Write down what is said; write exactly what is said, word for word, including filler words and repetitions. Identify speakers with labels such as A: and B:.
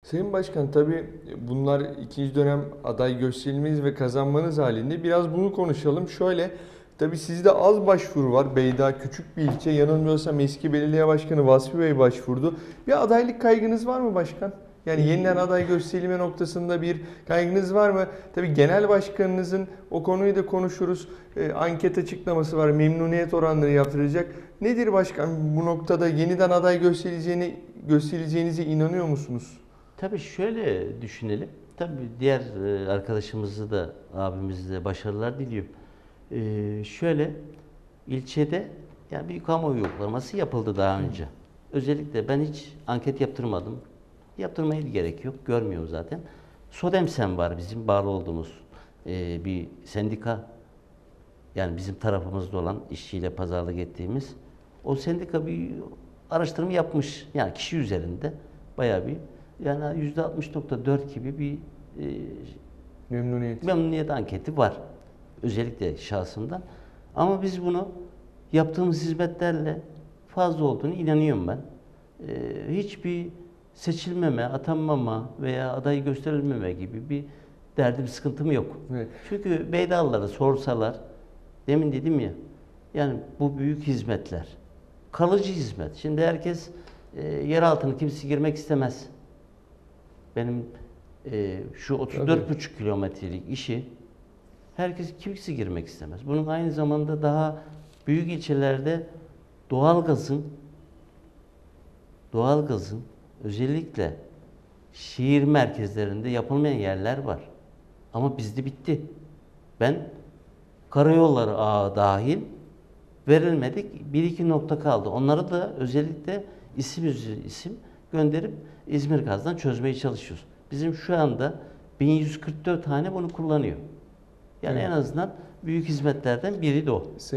A: Sayın Başkan, tabii bunlar ikinci dönem aday gösterilmeniz ve kazanmanız halinde biraz bunu konuşalım. Şöyle, tabii sizde az başvuru var. Beyda küçük bir ilçe. Yanılmıyorsam eski belediye başkanı Vasfi Bey başvurdu. Bir adaylık kaygınız var mı başkan? Yani yeniden aday gösterilme noktasında bir kaygınız var mı? Tabii genel başkanınızın, o konuyu da konuşuruz. E, anket açıklaması var. Memnuniyet oranları yaptıracak. Nedir başkan, bu noktada yeniden aday gösterileceğini gösterileceğinize inanıyor musunuz?
B: Tabii şöyle düşünelim. Tabii diğer e, arkadaşımızı da abimize de başarılar diliyorum. Ee, şöyle ilçede yani bir kamuoyu yoklaması yapıldı daha önce. Özellikle ben hiç anket yaptırmadım. Yaptırmaya gerek yok. Görmüyorum zaten. Sodemsen var bizim bağlı olduğumuz e, bir sendika. Yani bizim tarafımızda olan işçiyle pazarlık ettiğimiz. O sendika bir araştırma yapmış. Yani kişi üzerinde bayağı bir yani yüzde altmış nokta dört gibi bir e,
A: Memnuniyet.
B: memnuniyet anketi var. Özellikle şahsımdan. Ama biz bunu yaptığımız hizmetlerle fazla olduğunu inanıyorum ben. Ee, hiçbir seçilmeme, atanmama veya aday gösterilmeme gibi bir derdim, sıkıntım yok.
A: Evet.
B: Çünkü Beydalılara sorsalar, demin dedim ya, yani bu büyük hizmetler, kalıcı hizmet. Şimdi herkes e, yer altına kimse girmek istemez. Benim e, şu otuz dört buçuk kilometrelik işi herkes kimse girmek istemez. Bunun aynı zamanda daha büyük ilçelerde doğalgazın doğalgazın özellikle şehir merkezlerinde yapılmayan yerler var. Ama bizde bitti. Ben karayolları ağı dahil verilmedik. Bir iki nokta kaldı. Onları da özellikle isim üzeri isim gönderip İzmir Gaz'dan çözmeye çalışıyoruz. Bizim şu anda bin yüz kırk dört tane bunu kullanıyor. Yani
A: Evet.
B: en azından büyük hizmetlerden biri de o.